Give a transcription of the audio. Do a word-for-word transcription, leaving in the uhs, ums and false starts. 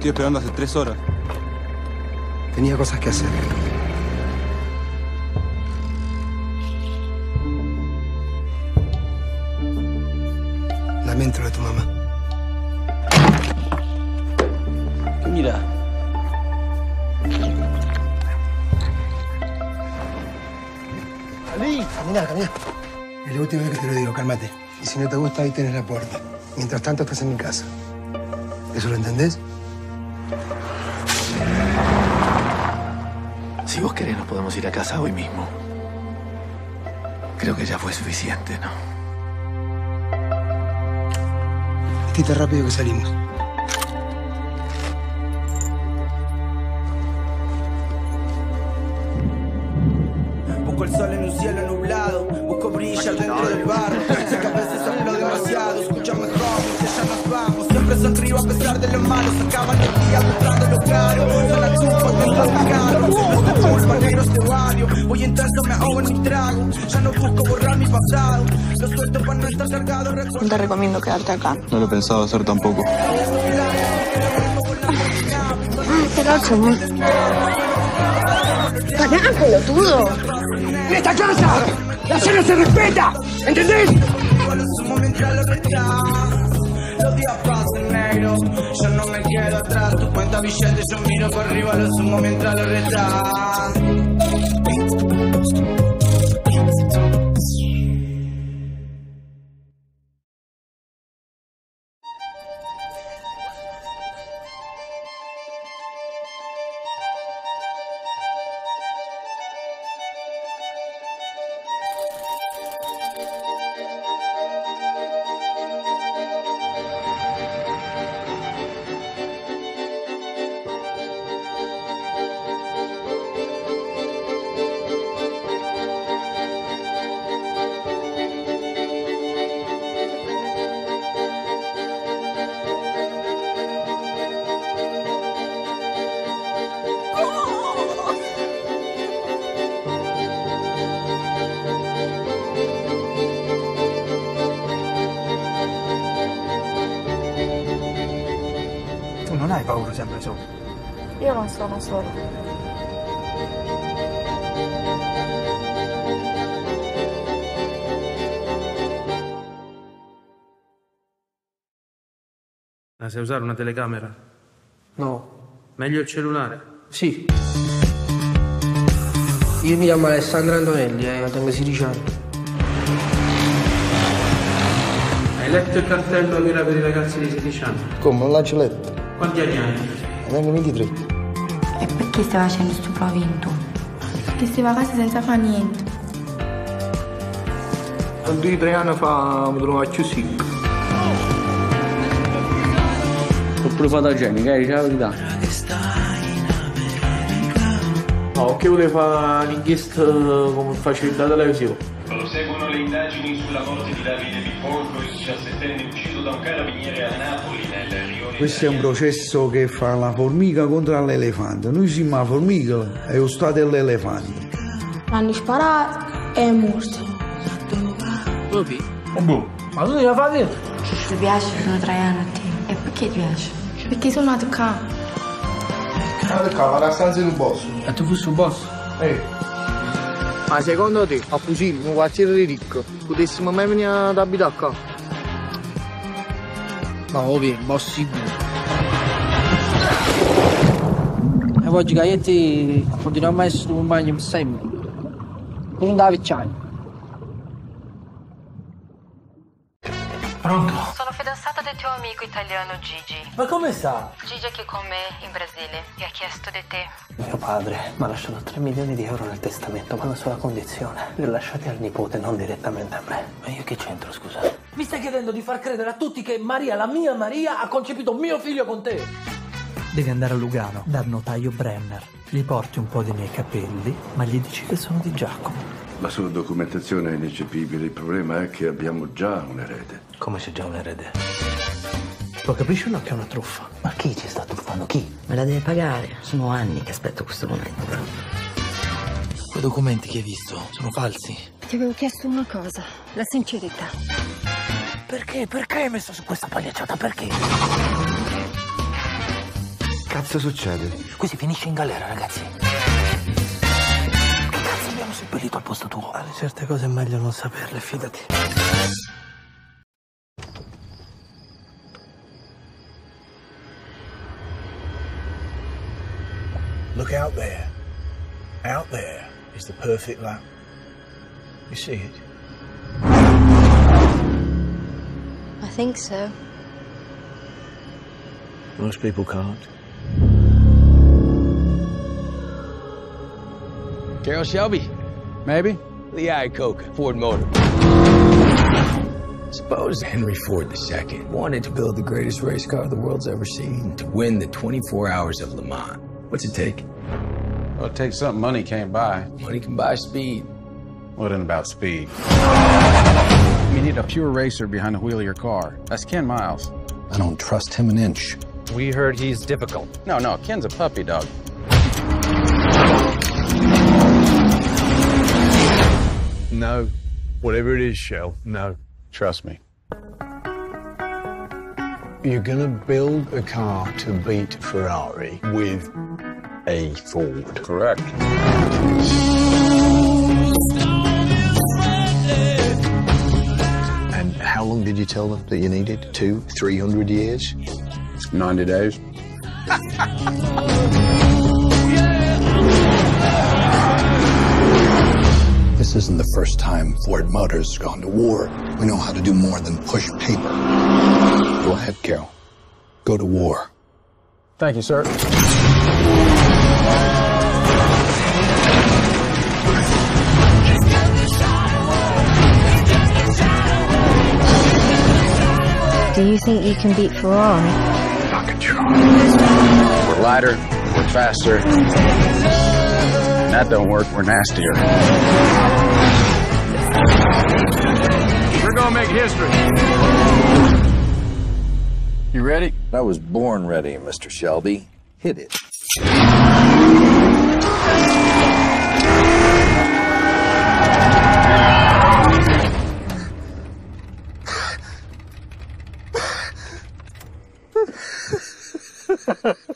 estoy esperando hace tres horas. Tenía cosas que hacer. Lamento lo de tu mamá. ¿Qué mira? ¡Ali! Camina, camina. Es la última vez que te lo digo, cálmate. Y si no te gusta, ahí tienes la puerta. Mientras tanto, estás en mi casa. ¿Eso lo entendés? Si vos querés, nos podemos ir a casa hoy mismo. Creo que ya fue suficiente, ¿no? Vestite rápido que salimos. Busco el sol en un cielo nublado, busco brillar dentro del barro. Sé que a veces hablo demasiado, escúchame joven, que ya nos vamos. Siempre sonrío a pesar de lo malo, se acaban los días mostrando lo caro. Son la chupa, te está pagando. No te culpa, negros de barrio. Voy intenso, me ahogo en mi trago. Ya no busco borrar mi pasado. Lo suelto para no estar cargado. No te recomiendo quedarte acá. No lo he pensado hacer tampoco. Ah, qué rocho, amor. ¡Pará, pelotudo! ¡En esta casa! ¡La cena se respeta! ¿Entendés? Los días pasan negro, yo no me quedo atrás. Tu cuenta billetes, yo miro por arriba, lo sumo mientras lo retas. Non hai paura sempre solo. Io non sono sola. La sai usare una telecamera? No. Meglio il cellulare? Sì. Io mi chiamo Alessandro Antonelli, eh, tengo sedici anni. Hai letto il cartello che era per i ragazzi di sedici anni? Come? Non l'hai letto? Quanti anni hai? Tengo ventitré. E perché stai facendo sto provento? Che si va a casa senza fare niente. Due o tre anni fa mi trovavo più secco. Ho pure fotogenica, eh, dice la verità. No, che volevo fare un'inchiesta come facevo da televisione. Proseguono le indagini sulla morte di Davide Bifolco, il diciassettenne ucciso da un carabiniere a Napoli nel rione. Questo è un processo che fa la formica contro l'elefante. Noi siamo la formica e lo Stato è l'elefante. Hanno sparato e è morto. Proprio? Oh, boh. Ma tu devi fare dentro? Ti piace? Sono tre anni a te. E perché ti piace? Perché sono nato qua. Nato qua, ma la stanza in un boss. E tu fossi un boss? Eh. Ma secondo te, a Fusilli, un quartiere ricco, potessimo mai venire ad abitare qua? Ma ovvio, boss sicuro. E oggi Gaietti continuiamo a essere un bagno sempre. Non da vecchiaio. Pronto? Sono fidanzata del tuo amico italiano Gigi. Ma come sta? Gigi è qui con me in Brasile. Mi ha chiesto di te. Mio padre mi ha lasciato tre milioni di euro nel testamento, ma una sola condizione. Li ho lasciati al nipote, non direttamente a me. Ma io che c'entro, scusa? Mi stai chiedendo di far credere a tutti che Maria, la mia Maria, ha concepito mio figlio con te? Devi andare a Lugano, dal notaio Brenner. Gli porti un po' dei miei capelli, ma gli dici che sono di Giacomo. La sua documentazione è ineccepibile. Il problema è che abbiamo già un erede. Come c'è già un erede? Lo capisci o no che è una truffa? Ma chi ci sta truffando? Chi? Me la deve pagare. Sono anni che aspetto questo momento, però. Quei documenti che hai visto sono falsi? Ti avevo chiesto una cosa, la sincerità. Perché? Perché hai messo su questa pagliacciata? Perché? cazzo succede? Qui si finisce in galera, ragazzi. Cazzo, abbiamo seppellito al posto tuo. Ale, certe cose è meglio non saperle, fidati. Look out there. Out there is the perfect lap. You see it? I think so. Most people can't. Carroll Shelby. Maybe. Lee Iacocca, Ford Motor. Suppose Henry Ford the Second wanted to build the greatest race car the world's ever seen, to win the twenty-four hours of Le Mans. What's it take? Well, it takes something money can't buy. Money can buy speed. What well, about speed? You need a pure racer behind the wheel of your car. That's Ken Miles. I don't trust him an inch. We heard he's difficult. No, no, Ken's a puppy dog. No. Whatever it is, Shell, no. Trust me. You're gonna build a car to beat Ferrari with a Ford. Correct. And how long did you tell them that you needed? Two, three hundred years? ninety days. This isn't the first time Ford Motors has gone to war. We know how to do more than push paper. Go ahead, Carroll. Go to war. Thank you, sir. Do you think you can beat Ferrari? I can try. We're lighter, we're faster. When that don't work, we're nastier. We're gonna make history. You ready? I was born ready, Mister Shelby. Hit it. Ha ha ha.